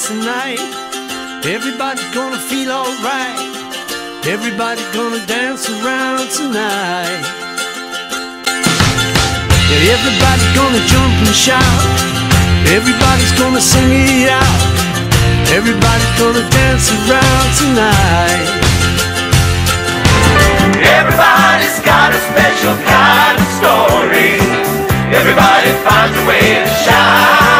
tonight. Everybody's gonna feel alright. Everybody's gonna dance around tonight. Yeah, everybody's gonna jump and shout. Everybody's gonna sing it out. Everybody's gonna dance around tonight. Everybody's got a special kind of story. Everybody finds a way to shine.